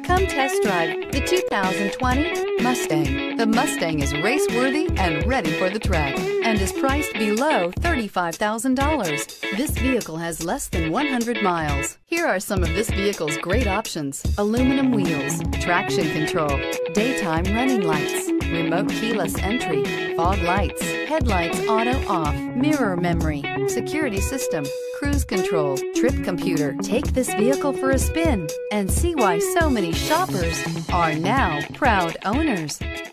Come test drive the 2020 Mustang. The Mustang is race-worthy and ready for the track and is priced below $35,000. This vehicle has less than 100 miles. Here are some of this vehicle's great options: aluminum wheels, traction control, daytime running lights, remote keyless entry, fog lights, headlights auto off, mirror memory, security system, cruise control, trip computer. Take this vehicle for a spin and see why so many shoppers are now proud owners.